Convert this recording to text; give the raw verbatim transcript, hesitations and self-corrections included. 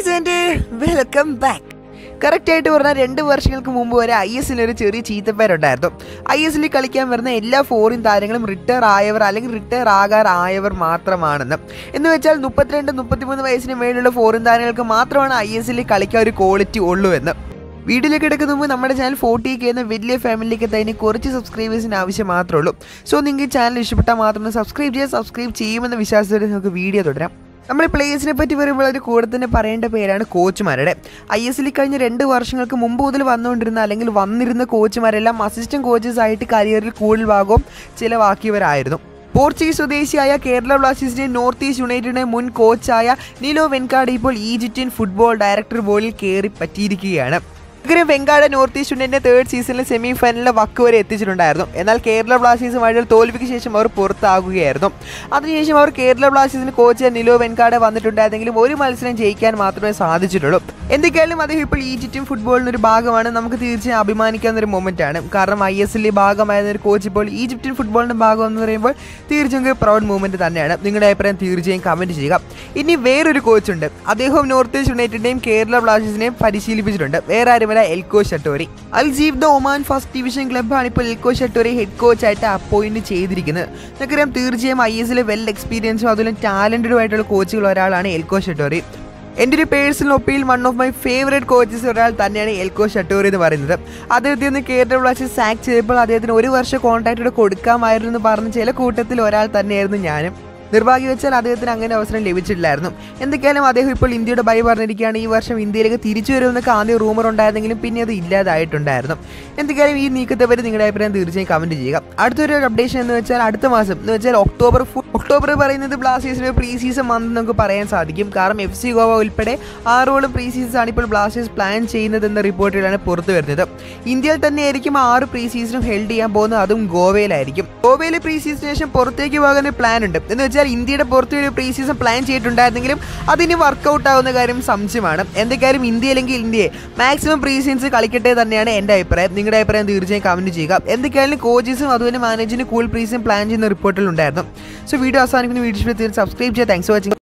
Guys and welcome back. കറക്റ്റായിട്ട് പറഞ്ഞാൽ രണ്ട് വർഷങ്ങൾക്ക് മുമ്പ് വരെ ഐ എസ് എല്ലിൽ ഒരു ചെറിയ ചീത്തപ്പേരുണ്ടായിരുന്നു. ഐ എസ് എല്ലിൽ കളിക്കാൻ വരുന്ന എല്ലാ ഫോറിൻ താരങ്ങളും റിട്ടയർ ആയവർ അല്ലെങ്കിൽ റിട്ടയർ ആകാറായവർ മാത്രമാണെന്ന്. എന്ന് വെച്ചാൽ മുപ്പത്തിരണ്ട് മുപ്പത്തിമൂന്ന് വയസ്സിന് മേലുള്ള ഫോറിൻ താരങ്ങൾക്ക് മാത്രമാണ് ഐ എസ് എല്ലിൽ കളിക്കാൻ ഒരു ക്വാളിറ്റി ഉള്ളൂ എന്ന്. വീഡിയോയിലേക്ക് എടുക്കുന്ന മുമ്പ് നമ്മുടെ ചാനൽ ഫോർട്ടി കെ എന്ന വലിയ ഫാമിലിക്ക് തന്നെ കുറച്ച് സബ്സ്ക്രൈബേഴ്സിന് ആവശ്യം മാത്രമേ ഉള്ളൂ. സോ നിങ്ങൾക്ക് ഈ ചാനൽ ഇഷ്ടപ്പെട്ടാൽ മാത്രം സബ്സ്ക്രൈബ് ചെയ്യുക. സബ്സ്ക്രൈബ് ചെയ്യുമെന്ന വിശ്വാസത്തോടെ നമുക്ക് വീഡിയോ തുടരാം. നമ്മൾ പ്ലേയേഴ്സിനെ പറ്റി പറയുമ്പോൾ ഒരു കൂടെ തന്നെ പറയേണ്ട പേരാണ് കോച്ചുമാരുടെ. ഐ എസ് എല്ലിൽ കഴിഞ്ഞ രണ്ട് വർഷങ്ങൾക്ക് മുമ്പ് മുതൽ വന്നുകൊണ്ടിരുന്ന അല്ലെങ്കിൽ വന്നിരുന്ന കോച്ചുമാരെല്ലാം അസിസ്റ്റന്റ് കോച്ചസ് ആയിട്ട് കരിയറിൽ കൂടുതൽ ഭാഗവും ചിലവാക്കിയവരായിരുന്നു. പോർച്ചുഗീസ് സ്വദേശിയായ കേരള ബ്ലാസ്റ്റേഴ്സിന്റെ നോർത്ത് ഈസ്റ്റ് യുണൈറ്റഡിന്റെ മുൻ കോച്ചായ നീലോ വെൻകാട് ഇപ്പോൾ ഈജിപ്ഷ്യൻ ഫുട്ബോൾ ഡയറക്ടർ ബോർഡിൽ കയറി പറ്റിയിരിക്കുകയാണ്. ഇങ്ങനെ വെങ്കാട് നോർത്ത് ഈസ്റ്റ് യുണൈറ്റഡിന്റെ തേർഡ് സീസണിലെ സെമി ഫൈനലിലെ വക്ക് വരെ എത്തിച്ചിട്ടുണ്ടായിരുന്നു. എന്നാൽ കേരള ബ്ലാസ്റ്റേഴ്സുമായിട്ട് തോൽവിക്ക് ശേഷം അവർ പുറത്താകുകയായിരുന്നു. അതിനുശേഷം അവർ കേരള ബ്ലാസ്റ്റേഴ്സിന് കോച്ച് നിലോ വെൻകാട് വന്നിട്ടുണ്ടായിരുന്നെങ്കിലും ഒരു മത്സരം ജയിക്കാൻ മാത്രമേ സാധിച്ചിട്ടുള്ളൂ. എന്തൊക്കെയായാലും അദ്ദേഹം ഇപ്പോൾ ഈജിപ്ഷ്യൻ ഫുട്ബോളിന് ഒരു ഭാഗമാണ്. നമുക്ക് തീർച്ചയായും അഭിമാനിക്കാവുന്ന ഒരു മൊമെന്റ് ആണ്. കാരണം ഐ എസ് എല്ലിൽ ഭാഗമായിരുന്ന ഒരു കോച്ച് ഇപ്പോൾ ഈജിപ്ഷ്യൻ ഫുട്ബോളിന്റെ ഭാഗം എന്ന് പറയുമ്പോൾ തീർച്ചയായും പ്രൗഡ് മൂവ്മെന്റ് തന്നെയാണ്. നിങ്ങളുടെ അഭിപ്രായം തീർച്ചയായും കമന്റ് ചെയ്യുക. ഇനി വേറൊരു കോച്ചുണ്ട്. അദ്ദേഹം നോർത്ത് ഈസ്റ്റ് യുണൈറ്റഡിന്റെയും കേരള ബ്ലാസ്റ്റേഴ്സിനെയും പരിശീലിപ്പിച്ചിട്ടുണ്ട്. വേറെ ആരും Elco Schattorie. Al Seeb the Oman first division ക്ലബ്ബാണ് ഇപ്പോൾ എൽക്കോ ഷട്ടോറി ഹെഡ് കോച്ചായിട്ട് അപ്പോയിന്റ് ചെയ്തിരിക്കുന്നത്. നമുക്കറിയാം തീർച്ചയായും ഐ എസ് എല്ലിൽ വെൽ എക്സ്പീരിയൻസും അതുപോലെ ടാലന്റഡും ആയിട്ടുള്ള കോച്ചുകൾ ഒരാളാണ് എൽക്കോ ഷട്ടോറി. എൻ്റെ ഒരു personal opinion one of my favourite coaches ഒരാൾ തന്നെയാണ് എൽക്കോ ഷട്ടോറി എന്ന് പറയുന്നത്. അദ്ദേഹത്തിൽ നിന്ന് കേരള ബ്ലാസ്റ്റേഴ്സ് സാക്ക് ചെയ്തപ്പോൾ അദ്ദേഹത്തിന് ഒരു വർഷം കോൺട്രാക്റ്റ് കൊടുക്കാമായിരുന്നു എന്ന് പറഞ്ഞ ചില കൂട്ടത്തിൽ ഒരാൾ തന്നെയായിരുന്നു ഞാനും. നിർഭാഗ്യവശാൽ അദ്ദേഹത്തിന് അങ്ങനെ അവസരം ലഭിച്ചിട്ടില്ലായിരുന്നു. എന്തൊക്കെയാലും അദ്ദേഹം ഇപ്പോൾ ഇന്ത്യയുടെ ബൈ പറഞ്ഞിരിക്കുകയാണ്. ഈ വർഷം ഇന്ത്യയിലേക്ക് തിരിച്ചു വരുമെന്നൊക്കെ ആദ്യം റൂമർ ഉണ്ടായിരുന്നെങ്കിലും പിന്നെ അത് ഇല്ലാതായിട്ടുണ്ടായിരുന്നു. എന്തൊക്കെയാലും ഈ നീക്കത്തെ പറ്റി നിങ്ങളുടെ അഭിപ്രായം തീർച്ചയായും കമന്റ് ചെയ്യുക. അടുത്തൊരു അപ്ഡേഷൻ എന്ന് വെച്ചാൽ അടുത്ത മാസം എന്ന് വെച്ചാൽ ഒക്ടോബർ ഒക്ടോബർ പറയുന്നത് ബ്ലാസ്റ്റേഴ്സിന്റെ പ്രീ സീസൺ മന്ത് നമുക്ക് പറയാൻ സാധിക്കും. കാരണം എഫ് സി ഗോവ ഉൾപ്പെടെ ആറോളം പ്രീ സീസൺ ആണ് ഇപ്പോൾ ബ്ലാസ്റ്റേഴ്സ് പ്ലാൻ ചെയ്യുന്നതെന്ന റിപ്പോർട്ടുകളാണ് പുറത്തു വരുന്നത്. ഇന്ത്യയിൽ തന്നെ ആയിരിക്കും ആറ് പ്രീ സീസണും ഹെൽഡ് ചെയ്യാൻ പോകുന്നത്. അതും ഗോവയിലായിരിക്കും. ഗോവയിലെ പ്രീ സീസണിന് ശേഷം പുറത്തേക്ക് പോകാൻ പ്ലാൻ ഉണ്ട്. എന്ന് വെച്ചാൽ ഇന്ത്യയുടെ പുറത്ത് ഒരു പ്രീ സീസൺ പ്ലാൻ ചെയ്തിട്ടുണ്ടായിരുന്നെങ്കിലും അതിന് വർക്കൗട്ട് ആവുന്ന കാര്യം സംശയമാണ്. എന്തൊക്കെയായാലും ഇന്ത്യ അല്ലെങ്കിൽ ഇന്ത്യയെ മാക്സിമം പ്രീ സീസൺസ് കളിക്കട്ടെ തന്നെയാണ് എൻ്റെ അഭിപ്രായം. നിങ്ങളുടെ അഭിപ്രായം തീർച്ചയായും കമന്റ് ചെയ്യുക. എന്തൊക്കെയായാലും കോച്ചസും അതുപോലെ മാനേജറിന് കൂൾ പ്രീ സീസൺ പ്ലാൻ ചെയ്യുന്ന റിപ്പോർട്ടുകൾ ഉണ്ടായിരുന്നു. സോ വീഡിയോ അവസാനിക്കുന്ന വീഡിയോ സബ്സ്ക്രൈബ് ചെയ്യുക. Thanks for watching.